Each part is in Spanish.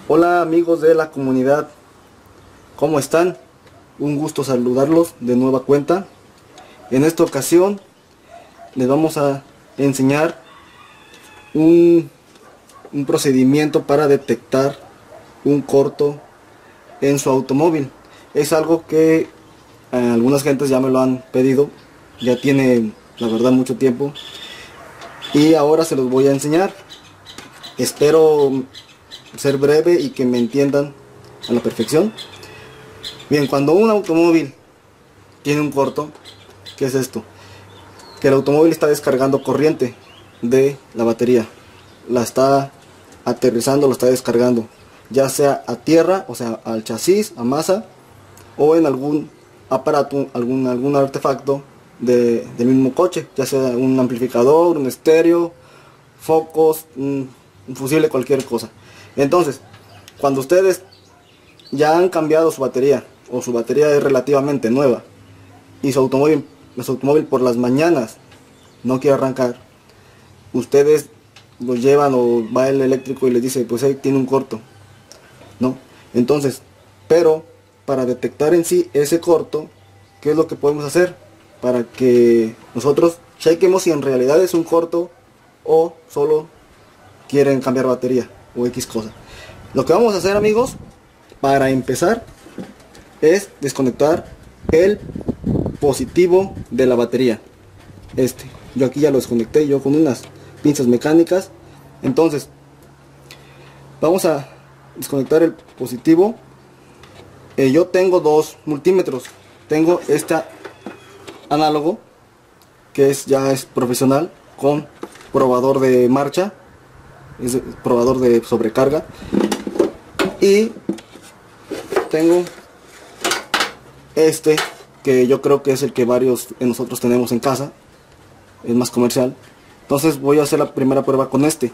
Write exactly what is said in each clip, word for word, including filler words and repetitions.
Hola amigos de la comunidad, ¿cómo están? Un gusto saludarlos de nueva cuenta. En esta ocasión les vamos a enseñar un, un procedimiento para detectar un corto en su automóvil. Es algo que eh, algunas gentes ya me lo han pedido, ya tiene la verdad mucho tiempo y ahora se los voy a enseñar. Espero ser breve y que me entiendan a la perfección. Bien, cuando un automóvil tiene un corto, ¿qué es esto? Que el automóvil está descargando corriente de la batería, la está aterrizando, lo está descargando, ya sea a tierra, o sea al chasis, a masa, o en algún aparato, algún, algún artefacto de, del mismo coche, ya sea un amplificador, un estéreo, focos, un, un fusible, cualquier cosa. Entonces, cuando ustedes ya han cambiado su batería, o su batería es relativamente nueva, y su automóvil, su automóvil por las mañanas no quiere arrancar, ustedes lo llevan o va el eléctrico y les dice, pues ahí tiene un corto, ¿no? Entonces, pero para detectar en sí ese corto, ¿qué es lo que podemos hacer? Para que nosotros chequemos si en realidad es un corto o solo quieren cambiar batería o X cosa. Lo que vamos a hacer, amigos, para empezar es desconectar el positivo de la batería. Este, yo aquí ya lo desconecté yo con unas pinzas mecánicas. Entonces vamos a desconectar el positivo. eh, yo tengo dos multímetros. Tengo este análogo que es ya es profesional, con probador de marcha, es probador de sobrecarga, y tengo este que yo creo que es el que varios de nosotros tenemos en casa, es más comercial. Entonces voy a hacer la primera prueba con este.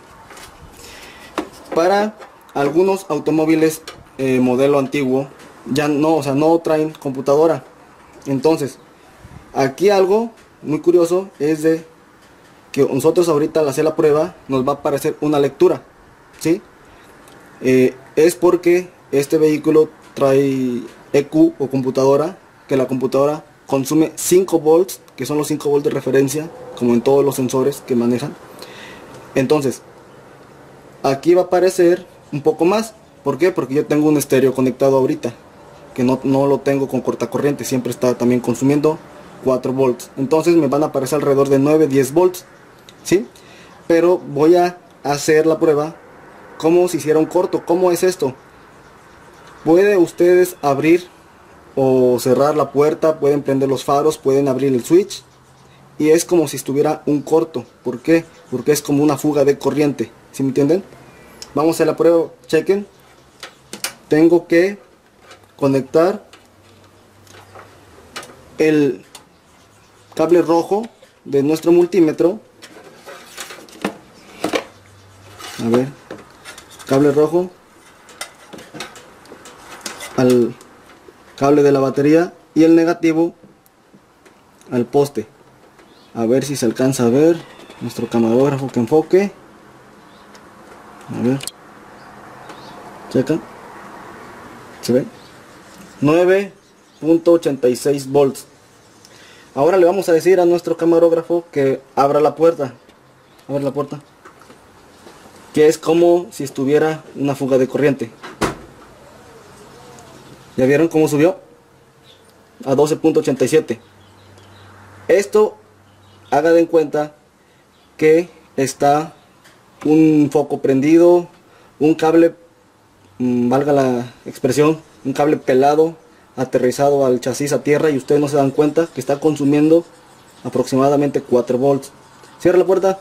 Para algunos automóviles eh, modelo antiguo ya no, o sea, no traen computadora. Entonces aquí algo muy curioso es de que nosotros ahorita al hacer la prueba nos va a aparecer una lectura, ¿sí? Eh, es porque este vehículo trae E Q o computadora, que la computadora consume cinco volts, que son los cinco volts de referencia, como en todos los sensores que manejan. Entonces aquí va a aparecer un poco más. ¿Por qué? Porque yo tengo un estéreo conectado ahorita, que no, no lo tengo con cortacorriente, siempre está también consumiendo cuatro volts. Entonces me van a aparecer alrededor de nueve a diez volts, ¿sí? Pero voy a hacer la prueba como si hiciera un corto. ¿Cómo es esto? Puede ustedes abrir o cerrar la puerta, pueden prender los faros, pueden abrir el switch, y es como si estuviera un corto. ¿Por qué? Porque es como una fuga de corriente, ¿sí me entienden? Vamos a hacer la prueba, chequen. Tengo que conectar el cable rojo de nuestro multímetro. A ver, cable rojo al cable de la batería y el negativo al poste. A ver si se alcanza a ver nuestro camarógrafo que enfoque. A ver, checa, ¿se ve? nueve punto ochenta y seis volts. Ahora le vamos a decir a nuestro camarógrafo que abra la puerta. Abre la puerta, que es como si estuviera una fuga de corriente. ¿Ya vieron cómo subió? A doce punto ochenta y siete. Esto, haga de cuenta que está un foco prendido, un cable, mmm, valga la expresión, un cable pelado, aterrizado al chasis a tierra, y ustedes no se dan cuenta que está consumiendo aproximadamente cuatro volts. Cierra la puerta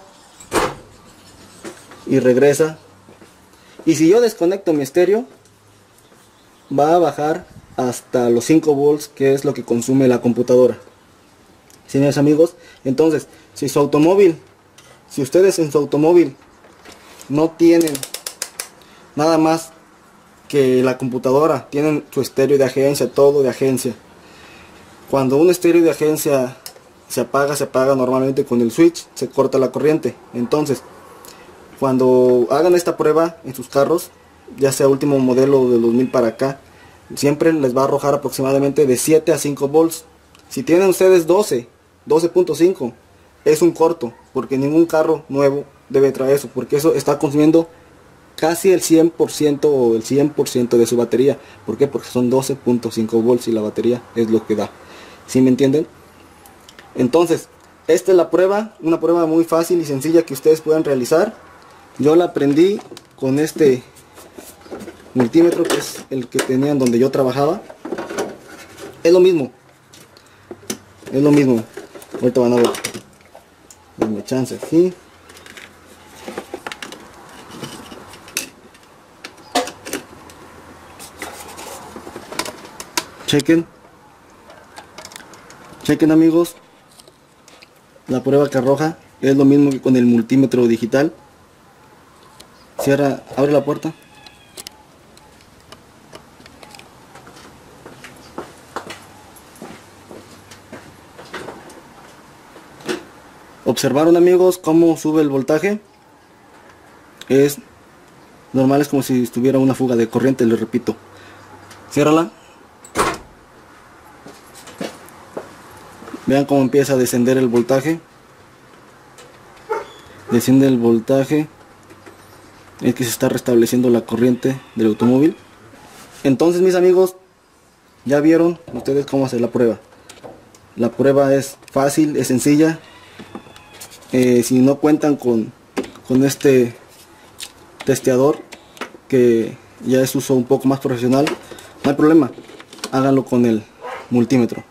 y regresa. Y si yo desconecto mi estéreo, va a bajar hasta los cinco volts, que es lo que consume la computadora. ¿Sí, mis amigos? Entonces, si su automóvil, si ustedes en su automóvil no tienen nada más que la computadora, tienen su estéreo de agencia, todo de agencia. Cuando un estéreo de agencia se apaga, se apaga normalmente con el switch, se corta la corriente. Entonces, cuando hagan esta prueba en sus carros, ya sea último modelo de dos mil para acá, siempre les va a arrojar aproximadamente de siete a cinco volts. Si tienen ustedes doce, doce punto cinco, es un corto, porque ningún carro nuevo debe traer eso, porque eso está consumiendo casi el cien por ciento o el cien por ciento de su batería. ¿Por qué? Porque son doce punto cinco volts y la batería es lo que da. ¿Sí me entienden? Entonces, esta es la prueba, una prueba muy fácil y sencilla que ustedes puedan realizar. Yo la aprendí con este multímetro, que es el que tenían donde yo trabajaba. Es lo mismo, es lo mismo. Ahorita van a ver. Denme chance aquí. Chequen, chequen amigos, la prueba que arroja es lo mismo que con el multímetro digital. Cierra, abre la puerta. ¿Observaron amigos cómo sube el voltaje? Es normal, es como si estuviera una fuga de corriente, les repito. Ciérrala. Vean cómo empieza a descender el voltaje. Desciende el voltaje. Es que se está restableciendo la corriente del automóvil. Entonces, mis amigos, ya vieron ustedes cómo hacer la prueba. La prueba es fácil, es sencilla. Eh, si no cuentan con, con este testeador, que ya es uso un poco más profesional, no hay problema, háganlo con el multímetro.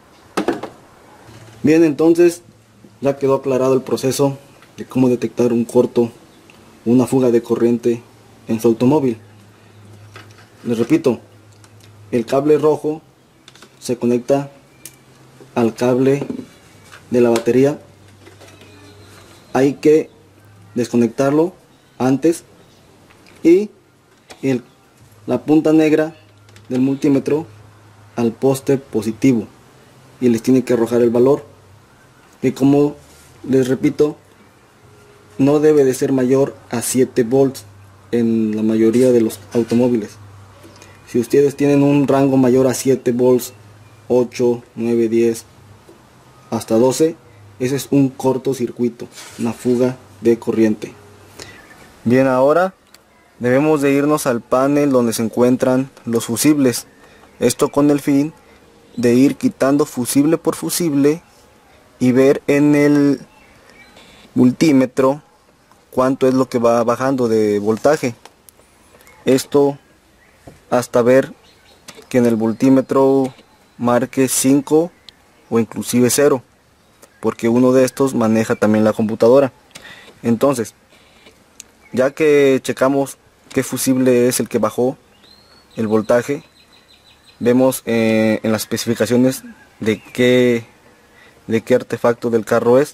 Bien, entonces ya quedó aclarado el proceso de cómo detectar un corto, una fuga de corriente en su automóvil. Les repito, el cable rojo se conecta al cable de la batería. Hay que desconectarlo antes, y el, la punta negra del multímetro al poste positivo, y les tiene que arrojar el valor, y como les repito, no debe de ser mayor a siete volts en la mayoría de los automóviles. Si ustedes tienen un rango mayor a siete volts, ocho, nueve, diez, hasta doce, ese es un cortocircuito, una fuga de corriente. Bien, ahora debemos de irnos al panel donde se encuentran los fusibles. Esto con el fin de ir quitando fusible por fusible y ver en el multímetro cuánto es lo que va bajando de voltaje. Esto hasta ver que en el multímetro marque cinco o inclusive cero, porque uno de estos maneja también la computadora. Entonces, ya que checamos qué fusible es el que bajó el voltaje, vemos eh, en las especificaciones de qué de qué artefacto del carro es,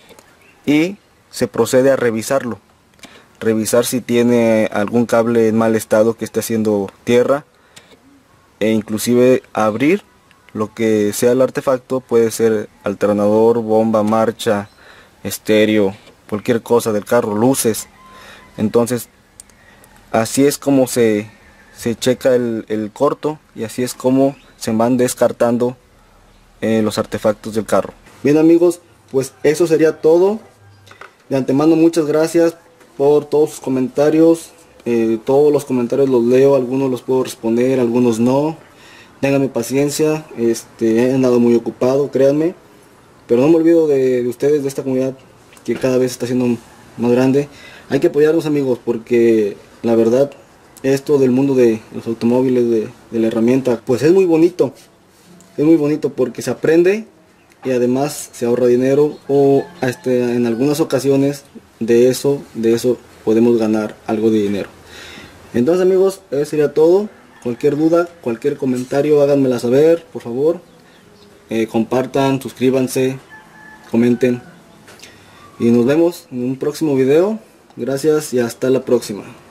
y se procede a revisarlo, revisar si tiene algún cable en mal estado que esté haciendo tierra, e inclusive abrir lo que sea el artefacto. Puede ser alternador, bomba, marcha, estéreo, cualquier cosa del carro, luces. Entonces así es como se, se checa el, el corto, y así es como se van descartando eh, los artefactos del carro. Bien amigos, pues eso sería todo. De antemano, muchas gracias por todos sus comentarios. Eh, todos los comentarios los leo, algunos los puedo responder, algunos no. Ténganme paciencia, este, he andado muy ocupado, créanme. Pero no me olvido de, de ustedes, de esta comunidad que cada vez está siendo más grande. Hay que apoyarnos amigos, porque la verdad, esto del mundo de los automóviles, de, de la herramienta, pues es muy bonito. Es muy bonito porque se aprende y además se ahorra dinero, o hasta en algunas ocasiones de eso, de eso podemos ganar algo de dinero. Entonces amigos, eso sería todo. Cualquier duda, cualquier comentario, háganmela saber, por favor. Eh, compartan, suscríbanse, comenten. Y nos vemos en un próximo video. Gracias y hasta la próxima.